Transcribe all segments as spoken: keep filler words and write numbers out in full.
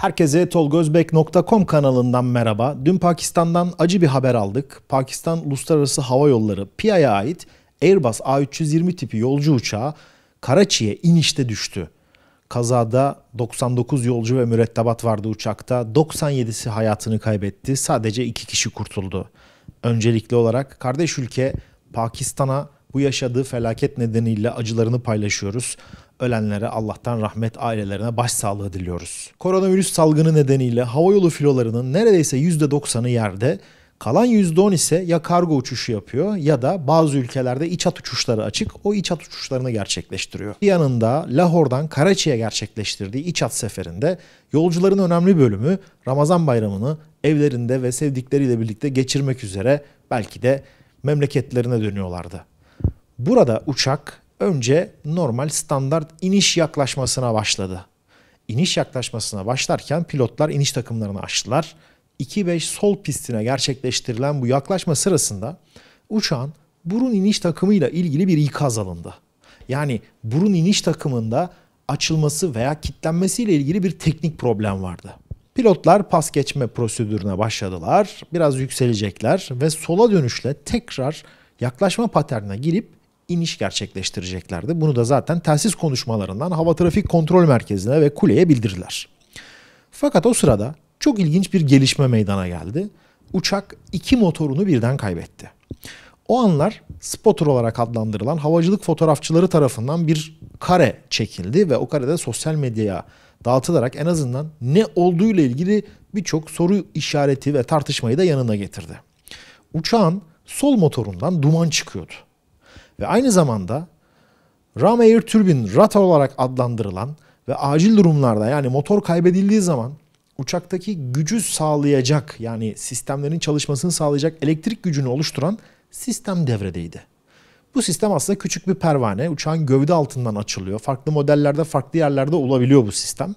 Herkese tolgozbek nokta com kanalından merhaba. Dün Pakistan'dan acı bir haber aldık. Pakistan Uluslararası Hava Yolları P I'ye ait Airbus A üç yüz yirmi tipi yolcu uçağı Karachi'ye inişte düştü. Kazada doksan dokuz yolcu ve mürettebat vardı uçakta. doksan yedisi hayatını kaybetti. Sadece iki kişi kurtuldu. Öncelikli olarak kardeş ülke Pakistan'a bu yaşadığı felaket nedeniyle acılarını paylaşıyoruz. Ölenlere Allah'tan rahmet, ailelerine başsağlığı diliyoruz. Koronavirüs salgını nedeniyle havayolu filolarının neredeyse yüzde doksanı yerde, kalan yüzde on ise ya kargo uçuşu yapıyor ya da bazı ülkelerde iç hat uçuşları açık, o iç hat uçuşlarını gerçekleştiriyor. Bir yanında Lahor'dan Karachi'ye gerçekleştirdiği iç hat seferinde yolcuların önemli bölümü Ramazan bayramını evlerinde ve sevdikleriyle birlikte geçirmek üzere belki de memleketlerine dönüyorlardı. Burada uçak önce normal standart iniş yaklaşmasına başladı. İniş yaklaşmasına başlarken pilotlar iniş takımlarını açtılar. iki beş sol pistine gerçekleştirilen bu yaklaşma sırasında uçağın burun iniş takımıyla ilgili bir ikaz alındı. Yani burun iniş takımında açılması veya kilitlenmesiyle ilgili bir teknik problem vardı. Pilotlar pas geçme prosedürüne başladılar. Biraz yükselecekler ve sola dönüşle tekrar yaklaşma paternine girip iniş gerçekleştireceklerdi. Bunu da zaten telsiz konuşmalarından hava trafik kontrol merkezine ve kuleye bildirdiler. Fakat o sırada çok ilginç bir gelişme meydana geldi. Uçak iki motorunu birden kaybetti. O anlar spotter olarak adlandırılan havacılık fotoğrafçıları tarafından bir kare çekildi ve o karede sosyal medyaya dağıtılarak en azından ne olduğuyla ilgili birçok soru işareti ve tartışmayı da yanına getirdi. Uçağın sol motorundan duman çıkıyordu. Ve aynı zamanda Ram Air Turbine rata olarak adlandırılan ve acil durumlarda yani motor kaybedildiği zaman uçaktaki gücü sağlayacak yani sistemlerin çalışmasını sağlayacak elektrik gücünü oluşturan sistem devredeydi. Bu sistem aslında küçük bir pervane. Uçağın gövde altından açılıyor. Farklı modellerde farklı yerlerde olabiliyor bu sistem.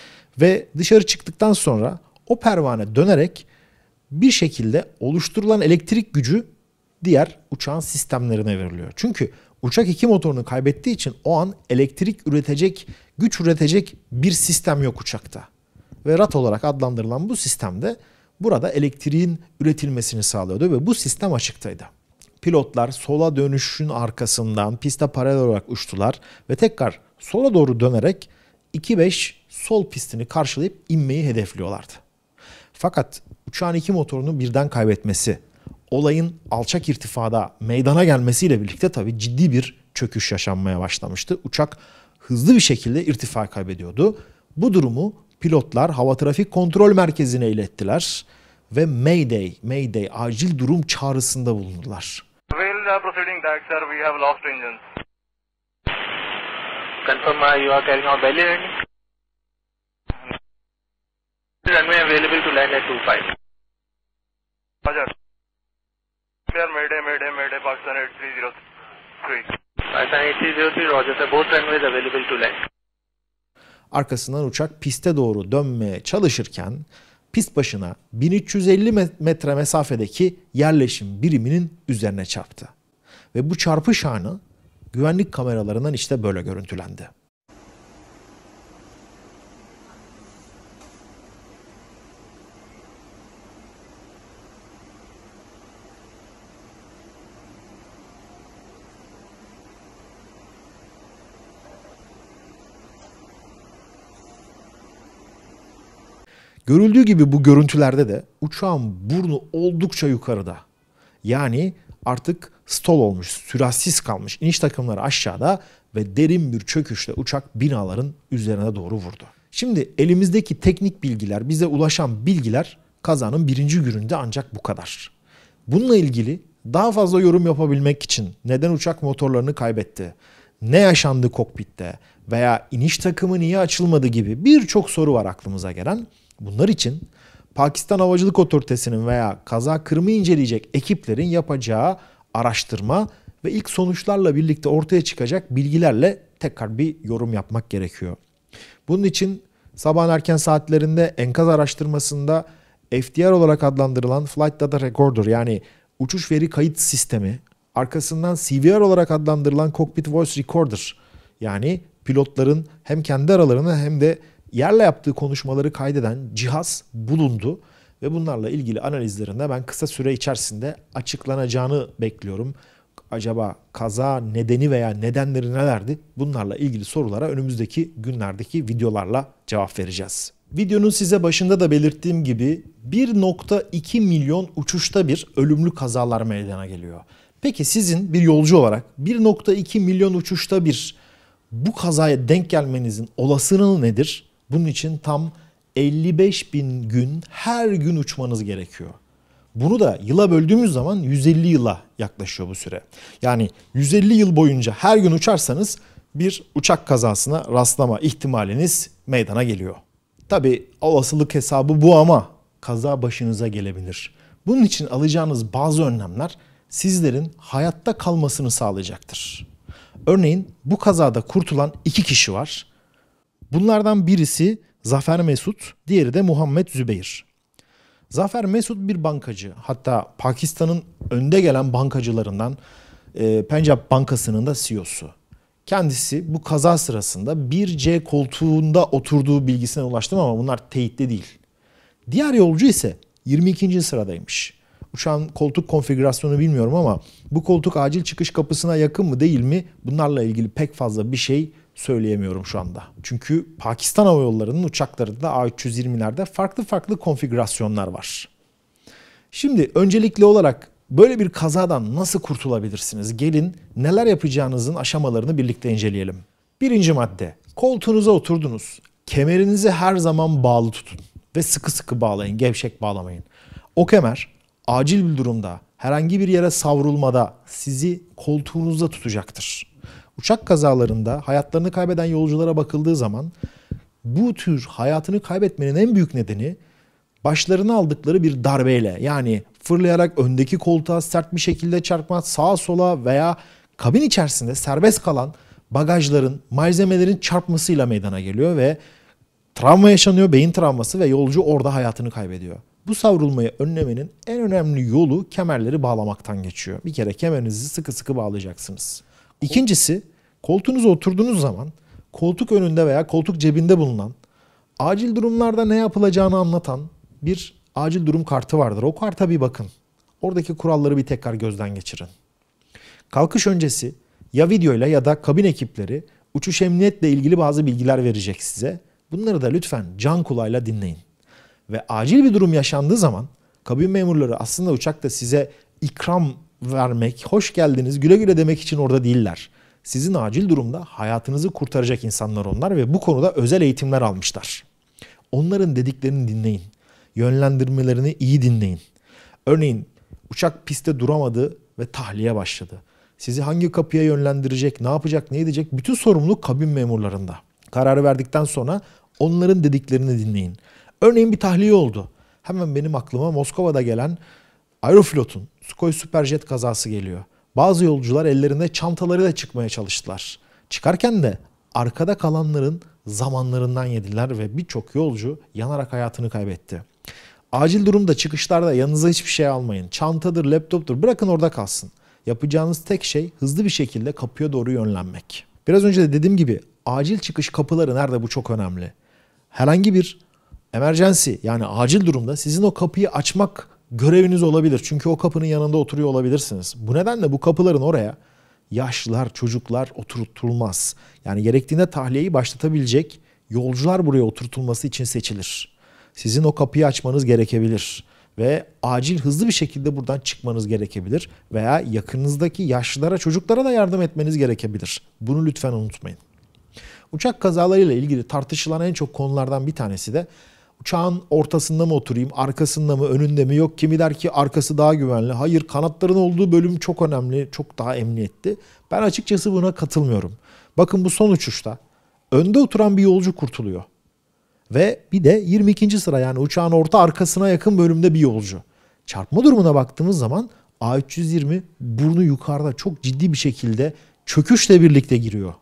Ve dışarı çıktıktan sonra o pervane dönerek bir şekilde oluşturulan elektrik gücü diğer uçağın sistemlerine veriliyor. Çünkü uçak iki motorunu kaybettiği için o an elektrik üretecek, güç üretecek bir sistem yok uçakta. Ve rat olarak adlandırılan bu sistemde burada elektriğin üretilmesini sağlıyordu ve bu sistem açıktaydı. Pilotlar sola dönüşün arkasından piste paralel olarak uçtular ve tekrar sola doğru dönerek iki beş sol pistini karşılayıp inmeyi hedefliyorlardı. Fakat uçağın iki motorunu birden kaybetmesi, olayın alçak irtifada meydana gelmesiyle birlikte tabii ciddi bir çöküş yaşanmaya başlamıştı. Uçak hızlı bir şekilde irtifa kaybediyordu. Bu durumu pilotlar hava trafik kontrol merkezine ilettiler ve Mayday, Mayday acil durum çağrısında bulundular. Well, uh, proceeding that, sir, we have lost engines. Confirm uh, you are carrying out belly landing. Runway available to land at two five. Roger. Clear, Mayday, Mayday, Mayday, Pakistan eight three zero three. Pakistan eight three zero three, Roger, sir. Both runways available to land. Arkasından uçak piste doğru dönmeye çalışırken pist başına bin üç yüz elli metre mesafedeki yerleşim biriminin üzerine çarptı. Ve bu çarpış anı güvenlik kameralarından işte böyle görüntülendi. Görüldüğü gibi bu görüntülerde de uçağın burnu oldukça yukarıda. Yani artık stall olmuş, süratsiz kalmış. İniş takımları aşağıda ve derin bir çöküşle uçak binaların üzerine doğru vurdu. Şimdi elimizdeki teknik bilgiler, bize ulaşan bilgiler kazanın birinci gününde ancak bu kadar. Bununla ilgili daha fazla yorum yapabilmek için neden uçak motorlarını kaybetti, ne yaşandı kokpitte veya iniş takımı niye açılmadı gibi birçok soru var aklımıza gelen. Bunlar için Pakistan Havacılık Otoritesi'nin veya kaza kırımı inceleyecek ekiplerin yapacağı araştırma ve ilk sonuçlarla birlikte ortaya çıkacak bilgilerle tekrar bir yorum yapmak gerekiyor. Bunun için sabahın erken saatlerinde enkaz araştırmasında F D R olarak adlandırılan Flight Data Recorder yani uçuş veri kayıt sistemi, arkasından C V R olarak adlandırılan Cockpit Voice Recorder yani pilotların hem kendi aralarında hem de yerle yaptığı konuşmaları kaydeden cihaz bulundu ve bunlarla ilgili analizlerinde ben kısa süre içerisinde açıklanacağını bekliyorum. Acaba kaza nedeni veya nedenleri nelerdi? Bunlarla ilgili sorulara önümüzdeki günlerdeki videolarla cevap vereceğiz. Videonun size başında da belirttiğim gibi bir nokta iki milyon uçuşta bir ölümlü kazalar meydana geliyor. Peki sizin bir yolcu olarak bir nokta iki milyon uçuşta bir bu kazaya denk gelmenizin olasılığı nedir? Bunun için tam elli beş bin gün her gün uçmanız gerekiyor. Bunu da yıla böldüğümüz zaman yüz elli yıla yaklaşıyor bu süre. Yani yüz elli yıl boyunca her gün uçarsanız bir uçak kazasına rastlama ihtimaliniz meydana geliyor. Tabii olasılık hesabı bu ama kaza başınıza gelebilir. Bunun için alacağınız bazı önlemler sizlerin hayatta kalmasını sağlayacaktır. Örneğin bu kazada kurtulan iki kişi var. Bunlardan birisi Zafer Mesut, diğeri de Muhammed Zübeyir. Zafer Mesut bir bankacı. Hatta Pakistan'ın önde gelen bankacılarından e, Pencap Bankası'nın da C E O'su. Kendisi bu kaza sırasında bir C koltuğunda oturduğu bilgisine ulaştım ama bunlar teyitli değil. Diğer yolcu ise yirmi ikinci sıradaymış. Uçağın koltuk konfigürasyonu bilmiyorum ama bu koltuk acil çıkış kapısına yakın mı değil mi? Bunlarla ilgili pek fazla bir şey söyleyemiyorum şu anda. Çünkü Pakistan Hava Yolları'nın uçaklarında A üç yüz yirmilerde farklı farklı konfigürasyonlar var. Şimdi öncelikli olarak böyle bir kazadan nasıl kurtulabilirsiniz? Gelin neler yapacağınızın aşamalarını birlikte inceleyelim. Birinci madde. Koltuğunuza oturdunuz. Kemerinizi her zaman bağlı tutun ve sıkı sıkı bağlayın, gevşek bağlamayın. O kemer acil bir durumda, herhangi bir yere savrulmada sizi koltuğunuzda tutacaktır. Uçak kazalarında hayatlarını kaybeden yolculara bakıldığı zaman bu tür hayatını kaybetmenin en büyük nedeni başlarına aldıkları bir darbeyle, yani fırlayarak öndeki koltuğa sert bir şekilde çarpma, sağa sola veya kabin içerisinde serbest kalan bagajların, malzemelerin çarpmasıyla meydana geliyor ve travma yaşanıyor, beyin travması ve yolcu orada hayatını kaybediyor. Bu savrulmayı önlemenin en önemli yolu kemerleri bağlamaktan geçiyor. Bir kere kemerinizi sıkı sıkı bağlayacaksınız. İkincisi, koltuğunuza oturduğunuz zaman koltuk önünde veya koltuk cebinde bulunan acil durumlarda ne yapılacağını anlatan bir acil durum kartı vardır. O karta bir bakın. Oradaki kuralları bir tekrar gözden geçirin. Kalkış öncesi ya videoyla ya da kabin ekipleri uçuş emniyetle ilgili bazı bilgiler verecek size. Bunları da lütfen can kulağıyla dinleyin. Ve acil bir durum yaşandığı zaman kabin memurları aslında uçakta size ikram vermek, hoş geldiniz, güle güle demek için orada değiller. Sizin acil durumda hayatınızı kurtaracak insanlar onlar ve bu konuda özel eğitimler almışlar. Onların dediklerini dinleyin. Yönlendirmelerini iyi dinleyin. Örneğin uçak pistte duramadı ve tahliye başladı. Sizi hangi kapıya yönlendirecek, ne yapacak, ne edecek bütün sorumluluk kabin memurlarında. Kararı verdikten sonra onların dediklerini dinleyin. Örneğin bir tahliye oldu. Hemen benim aklıma Moskova'da gelen Aeroflot'un Sukhoi Superjet kazası geliyor. Bazı yolcular ellerinde çantalarıyla çıkmaya çalıştılar. Çıkarken de arkada kalanların zamanlarından yediler ve birçok yolcu yanarak hayatını kaybetti. Acil durumda çıkışlarda yanınıza hiçbir şey almayın. Çantadır, laptoptur, bırakın orada kalsın. Yapacağınız tek şey hızlı bir şekilde kapıya doğru yönlenmek. Biraz önce de dediğim gibi acil çıkış kapıları nerede, bu çok önemli. Herhangi bir emergency, yani acil durumda sizin o kapıyı açmak göreviniz olabilir. Çünkü o kapının yanında oturuyor olabilirsiniz. Bu nedenle bu kapıların oraya yaşlılar, çocuklar oturtulmaz. Yani gerektiğinde tahliyeyi başlatabilecek yolcular buraya oturtulması için seçilir. Sizin o kapıyı açmanız gerekebilir ve acil hızlı bir şekilde buradan çıkmanız gerekebilir veya yakınızdaki yaşlılara, çocuklara da yardım etmeniz gerekebilir. Bunu lütfen unutmayın. Uçak kazalarıyla ilgili tartışılan en çok konulardan bir tanesi de uçağın ortasında mı oturayım, arkasında mı, önünde mi? Yok, kimi der ki arkası daha güvenli. Hayır, kanatların olduğu bölüm çok önemli, çok daha emniyetli. Ben açıkçası buna katılmıyorum. Bakın bu son uçuşta önde oturan bir yolcu kurtuluyor. Ve bir de yirmi ikinci sıra, yani uçağın orta arkasına yakın bölümde bir yolcu. Çarpma durumuna baktığımız zaman A üç yüz yirmi burnu yukarıda çok ciddi bir şekilde çöküşle birlikte giriyor.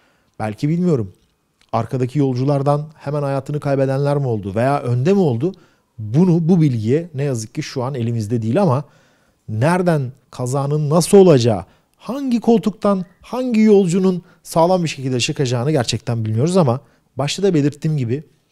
Belki bilmiyorum. Arkadaki yolculardan hemen hayatını kaybedenler mi oldu veya önde mi oldu? Bunu, bu bilgiye ne yazık ki şu an elimizde değil ama nereden, kazanın nasıl olacağı, hangi koltuktan hangi yolcunun sağlam bir şekilde çıkacağını gerçekten bilmiyoruz ama başta da belirttiğim gibi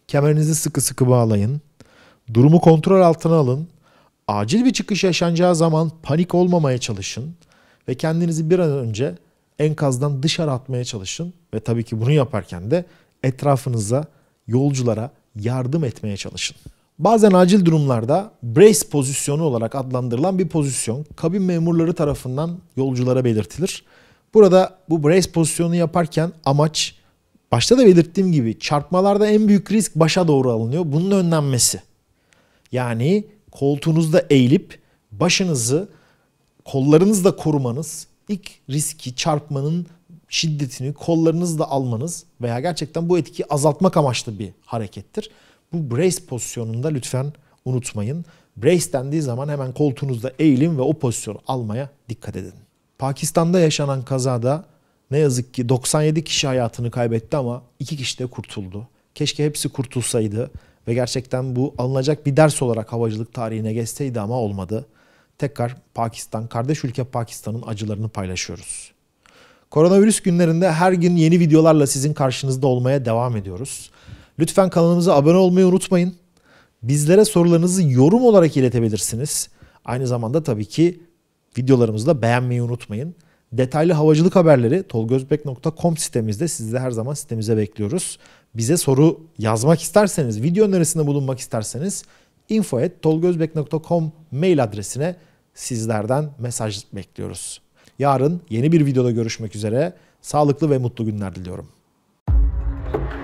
Kemerinizi sıkı sıkı bağlayın. Durumu kontrol altına alın. Acil bir çıkış yaşanacağı zaman panik olmamaya çalışın. Ve kendinizi bir an önce enkazdan dışarı atmaya çalışın. Ve tabii ki bunu yaparken de etrafınıza, yolculara yardım etmeye çalışın. Bazen acil durumlarda brace pozisyonu olarak adlandırılan bir pozisyon kabin memurları tarafından yolculara belirtilir. Burada bu brace pozisyonu yaparken amaç başta da belirttiğim gibi çarpmalarda en büyük risk başa doğru alınıyor. Bunun önlenmesi. Yani koltuğunuzda eğilip başınızı kollarınızla korumanız, ilk riski çarpmanın şiddetini kollarınızla almanız veya gerçekten bu etkiyi azaltmak amaçlı bir harekettir. Bu brace pozisyonunda lütfen unutmayın. Brace dendiği zaman hemen koltuğunuzda eğilin ve o pozisyonu almaya dikkat edin. Pakistan'da yaşanan kazada ne yazık ki doksan yedi kişi hayatını kaybetti ama iki kişi de kurtuldu. Keşke hepsi kurtulsaydı ve gerçekten bu alınacak bir ders olarak havacılık tarihine geçseydi ama olmadı. Tekrar Pakistan, kardeş ülke Pakistan'ın acılarını paylaşıyoruz. Koronavirüs günlerinde her gün yeni videolarla sizin karşınızda olmaya devam ediyoruz. Lütfen kanalımıza abone olmayı unutmayın. Bizlere sorularınızı yorum olarak iletebilirsiniz. Aynı zamanda tabii ki videolarımızı da beğenmeyi unutmayın. Detaylı havacılık haberleri tolgozbek nokta com sitemizde, sizi de her zaman sitemize bekliyoruz. Bize soru yazmak isterseniz, video önerisinde bulunmak isterseniz info at tolgozbek nokta com mail adresine sizlerden mesaj bekliyoruz. Yarın yeni bir videoda görüşmek üzere. Sağlıklı ve mutlu günler diliyorum.